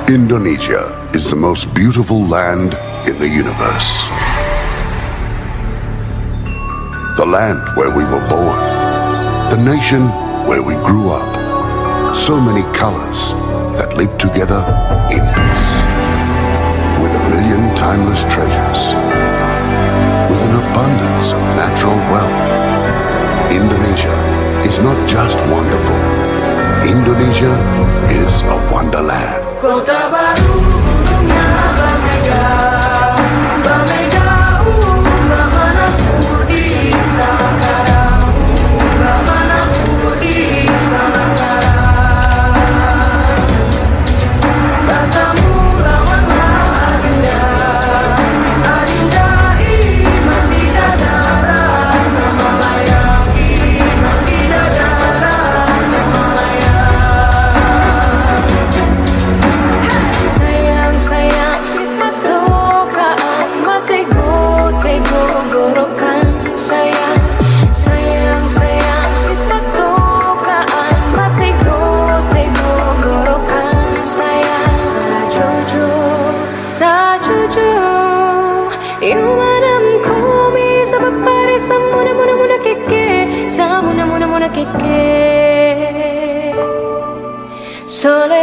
Indonesia is the most beautiful land in the universe. The land where we were born. The nation where we grew up. So many colors that live together in peace. With a million timeless treasures. With an abundance of natural wealth. Indonesia is not just wonderful. Indonesia is a wonderland. Kota baru gunungnya bermegah, bermegah, bermanaku di Samakarang, bermanaku di Samakarang. Bertemu lawannya Adinda, Adinda iman di dadaran sama layang, iman di dadaran sama layang. Sayang sifat tokaan matego tego gorokan sayang sifat tokaan matego tego gorokan sayang sajujur you madam komi sabab pare samuna muna keke samuna muna keke sole